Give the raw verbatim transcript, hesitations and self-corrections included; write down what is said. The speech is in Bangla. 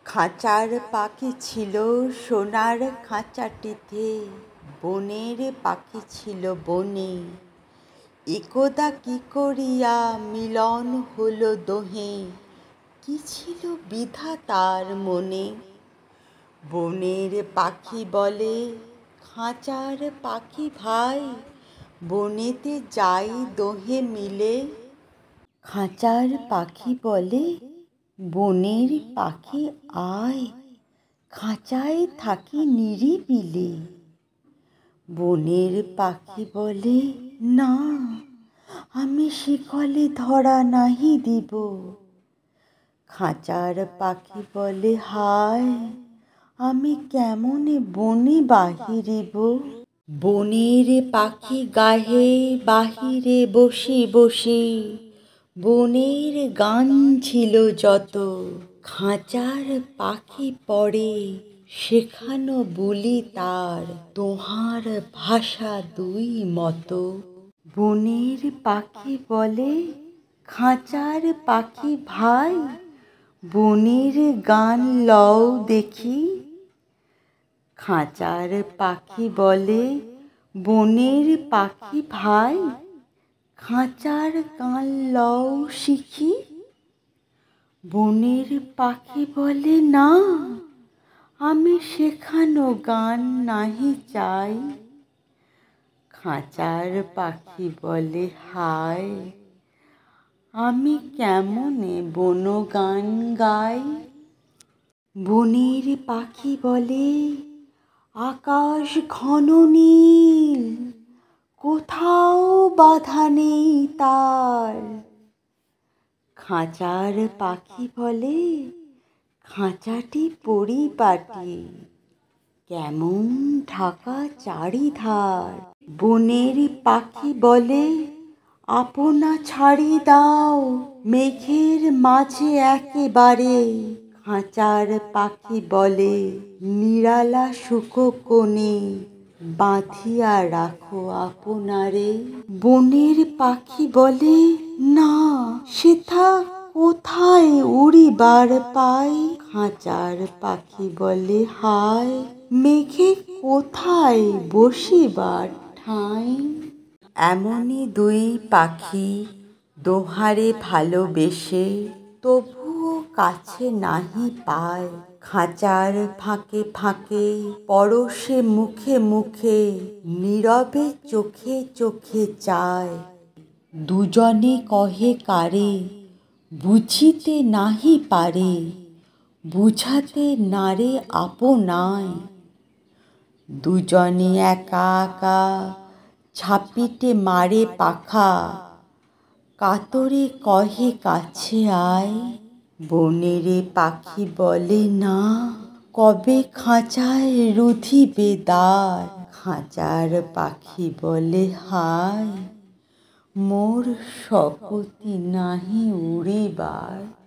খাঁচার পাখি ছিল সোনার খাঁচাটিতে, বনের পাখি ছিল বনে। একদা কি করিয়া মিলন হলো দোহে, কি ছিল বিধাতার মনে। বনের পাখি বলে খাঁচার পাখি ভাই, বনেতে যাই দোহে মিলে। খাঁচার পাখি বলে বনের পাখি আয়, খাঁচায় থাকি নিরিবিলি। বনের পাখি বলে না, আমি শিকলে ধরা নাহি দিব। খাঁচার পাখি বলে হায়, আমি কেমনে বনে বাহিরিব। বনের পাখি গাহে বাহিরে বসে বসে, বনের গান ছিল যত। খাঁচার পাখি পড়ে শেখানো বুলি তার, দোহার ভাষা দুই মতো। বনের পাখি বলে খাঁচার পাখি ভাই, বনের গান লও দেখি। খাঁচার পাখি বলে বনের পাখি ভাই, খাঁচার গান লও শিখি। বনের পাখি বলে না, আমি শেখানো গান নাহি চাই। খাঁচার পাখি বলে হায়, আমি কেমনে বন গান গাই। বনের পাখি বলে আকাশ ঘন নীল, কোথাও বাধা নেই তার। খাঁচার পাখি বলে খাঁচাটি পরিপাটি, কেমন ঢাকা চারিধার। বনের পাখি বলে আপনা ছাড়ি দাও মেঘের মাঝে একেবারে। খাঁচার পাখি বলে নিরালা সুখ কোণে, বাঁধিয়া রাখো আপনারে। বনের পাখি বলে না, সেথা কোথায় উড়িবার পাই। খাঁচার পাখি বলে হায়, মেঘে কোথায় বসিবার ঠাঁই। এমনি দুই পাখি দোহারে ভালোবেসে, তবুও কাছে নাহি পায়। খাঁচার ফাঁকে ফাঁকে পরশে মুখে মুখে, নীরবে চোখে চোখে চায়। দুজনে কহে কারে বুঝিতে নাহি পারে, বুঝাতে নারে আপনায়। দুজনে একা একা ঝাপিটে মারে পাখা, কাতরে কহে কাছে আয়। বনের পাখি বলে না, কবে খাঁচায় রুধিবে দ্বার। খাঁচার পাখি বলে হায়, মোর শক্তি নাহি উড়িবার।